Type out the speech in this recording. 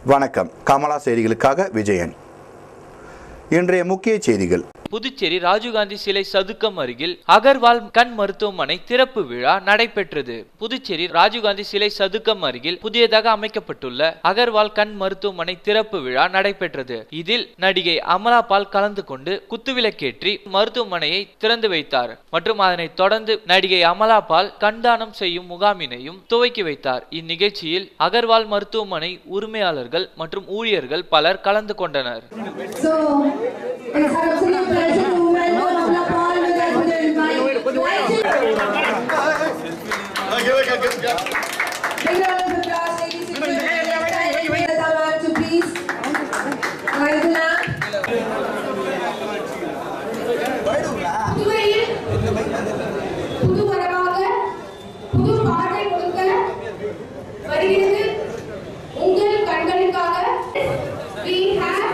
வணக்கம். கமலா செய்திகளுக்காக விஜயன். இன்றைய முக்கிய செய்திகள். புதுச்சேரி ராஜீவ்காந்தி சிலை சதுக்கம் அருகில் அகர்வால் கண் மருத்துவமனை திறப்பு விழா நடைபெற்றது. புதுச்சேரி ராஜீவ்காந்தி சிலை சதுக்கம் அருகில் புதியதாக அமைக்கப்பட்டுள்ள அகர்வால் கண் மருத்துவமனை திறப்பு விழா நடைபெற்றது. இதில் நடிகை அமலா பால் கலந்து கொண்டு குத்துவிளக்கேற்றி மருத்துவமனையை திறந்து வைத்தார். மற்றும் அதனைத் தொடர்ந்து நடிகை அமலா பால் கண்தானம் செய்யும் முகாமினையும் துவக்கி வைத்தார். இந்நிகழ்ச்சியில் அகர்வால் மருத்துவமனை உரிமையாளர்கள் மற்றும் ஊழியர்கள் பலர் கலந்து கொண்டனர். உங்கள் கண்களுக்காக we have